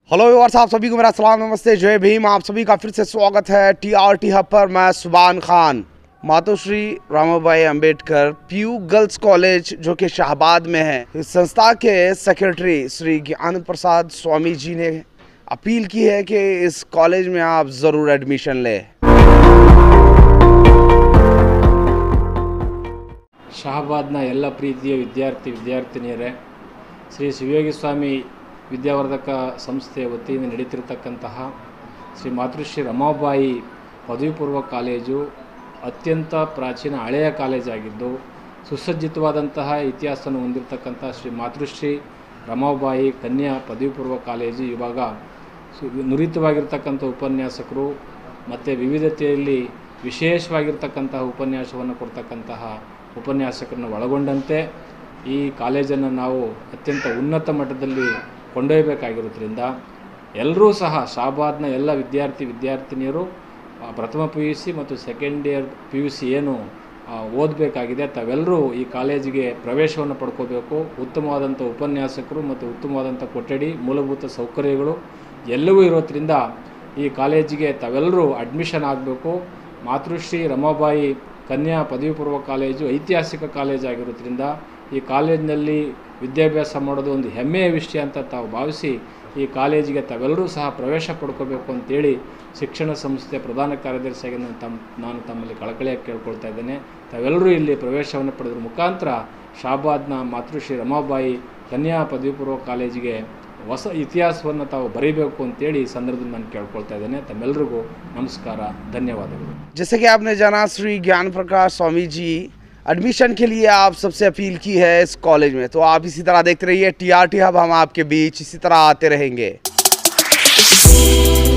Hello viewers, आप सभी को मेरा सलाम, नमस्ते, जय भीम। आप सभी का फिर से स्वागत है टीआरटी हब पर। मैं Subhan Khan. Matoshri Ramabai Ambedkar PU girls college जो कि शाहबाद में है, इस संस्था के सेक्रेटरी श्री ज्ञान प्रसाद स्वामी जी ने अपील की है कि इस कॉलेज में आप ज़रूर एडमिशन लें। ಶಹಬಾದ್ನ ಎಲ್ಲ ಪ್ರೀತಿಯ ವಿದ್ಯಾರ್ಥಿನಿಯರೇ, ಶ್ರೀ ಶಿವಯೋಗಿ ಸ್ವಾಮಿ ವಿದ್ಯಾವರ್ಧಕ ಸಂಸ್ಥೆಯ ವತಿಯಿಂದ ನಡೀತಿರತಕ್ಕಂತಹ ಶ್ರೀ ಮಾತೃಶ್ರೀ ರಮಾಬಾಯಿ ಪದವಿ ಪೂರ್ವ ಕಾಲೇಜು ಅತ್ಯಂತ ಪ್ರಾಚೀನ ಹಳೆಯ ಕಾಲೇಜಾಗಿದ್ದು ಸುಸಜ್ಜಿತವಾದಂತಹ ಇತಿಹಾಸವನ್ನು ಹೊಂದಿರತಕ್ಕಂಥ ಶ್ರೀ ಮಾತೃಶ್ರೀ ರಮಾಬಾಯಿ ಕನ್ಯಾ ಪದವಿ ಪೂರ್ವ ಕಾಲೇಜು ಇವಾಗ ನುರಿತವಾಗಿರ್ತಕ್ಕಂಥ ಉಪನ್ಯಾಸಕರು ಮತ್ತು ವಿವಿಧತೆಯಲ್ಲಿ ವಿಶೇಷವಾಗಿರ್ತಕ್ಕಂತಹ ಉಪನ್ಯಾಸವನ್ನು ಕೊಡ್ತಕ್ಕಂತಹ ಉಪನ್ಯಾಸಕರನ್ನು ಒಳಗೊಂಡಂತೆ ಈ ಕಾಲೇಜನ್ನು ನಾವು ಅತ್ಯಂತ ಉನ್ನತ ಮಟ್ಟದಲ್ಲಿ ಕೊಂಡೊಯ್ಯಬೇಕಾಗಿರೋದ್ರಿಂದ ಎಲ್ಲರೂ ಸಹ ಶಾಹಬಾದ್ನ ಎಲ್ಲ ವಿದ್ಯಾರ್ಥಿನಿಯರು ಪ್ರಥಮ PUC ಮತ್ತು ಸೆಕೆಂಡ್ ಇಯರ್ PUC ಏನು ಓದಬೇಕಾಗಿದೆ ತಾವೆಲ್ಲರೂ ಈ ಕಾಲೇಜಿಗೆ ಪ್ರವೇಶವನ್ನು ಪಡ್ಕೋಬೇಕು. ಉತ್ತಮವಾದಂಥ ಉಪನ್ಯಾಸಕರು ಮತ್ತು ಉತ್ತಮವಾದಂಥ ಕೊಠಡಿ, ಮೂಲಭೂತ ಸೌಕರ್ಯಗಳು ಎಲ್ಲವೂ ಇರೋದ್ರಿಂದ ಈ ಕಾಲೇಜಿಗೆ ತಾವೆಲ್ಲರೂ ಅಡ್ಮಿಷನ್ ಆಗಬೇಕು. ಮಾತೃಶ್ರೀ ರಮಾಬಾಯಿ ಕನ್ಯಾ ಪದವಿ ಪೂರ್ವ ಕಾಲೇಜು ಐತಿಹಾಸಿಕ ಕಾಲೇಜ್ ಆಗಿರೋದ್ರಿಂದ ಈ ಕಾಲೇಜಿನಲ್ಲಿ ವಿದ್ಯಾಭ್ಯಾಸ ಮಾಡೋದು ಒಂದು ಹೆಮ್ಮೆಯ ವಿಷಯ ಅಂತ ತಾವು ಭಾವಿಸಿ ಈ ಕಾಲೇಜಿಗೆ ತಾವೆಲ್ಲರೂ ಸಹ ಪ್ರವೇಶ ಪಡ್ಕೋಬೇಕು ಅಂತೇಳಿ ಶಿಕ್ಷಣ ಸಂಸ್ಥೆ ಪ್ರಧಾನ ಕಾರ್ಯದರ್ಶಿಯಾಗಿ ನಾನು ತಮ್ಮಲ್ಲಿ ಕಳಕಳಿಯಾಗಿ ಕೇಳ್ಕೊಳ್ತಾ ಇದ್ದೇನೆ. ತಾವೆಲ್ಲರೂ ಇಲ್ಲಿ ಪ್ರವೇಶವನ್ನು ಪಡೆದ್ರ ಮುಖಾಂತರ ಶಾಹಬಾದ್ನ ಮಾತೃಶ್ರೀ ರಮಾಬಾಯಿ ಕನ್ಯಾ ಪದವಿ ಪೂರ್ವ ಕಾಲೇಜಿಗೆ ಹೊಸ ಇತಿಹಾಸವನ್ನು ತಾವು ಬರೀಬೇಕು ಅಂತೇಳಿ ಈ ಸಂದರ್ಭದಲ್ಲಿ ನಾನು ಕೇಳ್ಕೊಳ್ತಾ ಇದ್ದೇನೆ. ತಮ್ಮೆಲ್ಲರಿಗೂ ನಮಸ್ಕಾರ, ಧನ್ಯವಾದಗಳು. जैसे कि आपने जाना, श्री ज्ञान प्रकाश स्वामी जी एडमिशन के लिए आप सबसे अपील की है इस कॉलेज में, तो आप इसी तरह देखते रहिए टीआरटी हब। हम आपके बीच इसी तरह आते रहेंगे।